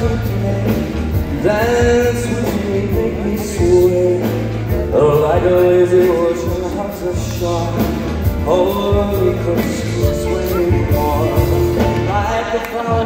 could play, dance with me, make me sway, like a lazy ocean heart of shark. Hold me close, sway me warm, like a flower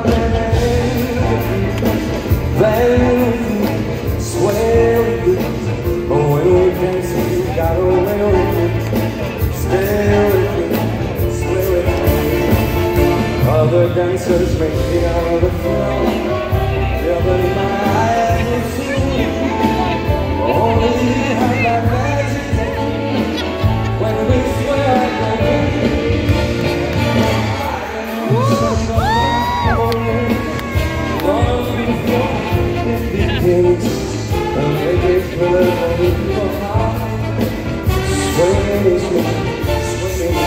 bend with me, sway with me. But when we dance, you got away with me. Stay with me, sway with me. Other dancers make me out of the flow. Yeah, but in my eyes will see you. Only you have that magic technique. When we sway, I go with you. I can such a long before it begins. And make it feel like your heart. Sway with me, sway with me.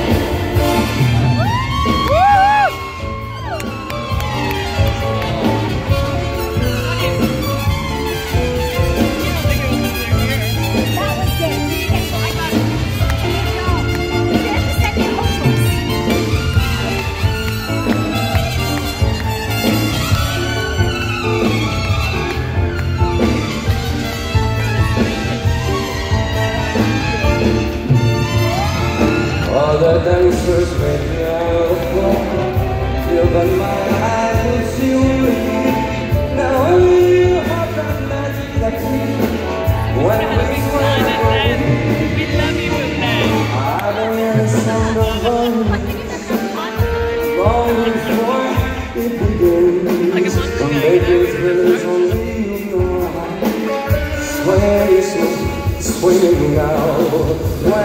Other dancers make me out of flow. Yeah, but my eyes will see you. Now only you have that magic technique. When we sway, we love you, Buble. I don't hear the sound of violence. Long before it begins, the makers release only you know how. Sway, swing now. When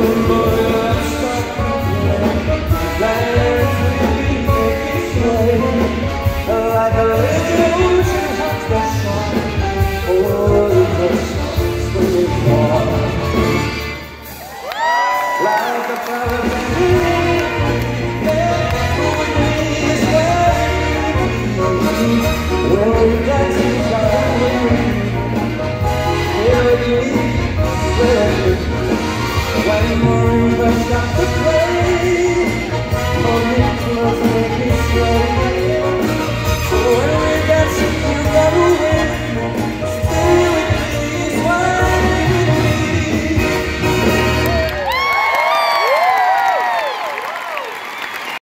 like a lazy ocean hugs the shore. Oh, the coast, swimming far.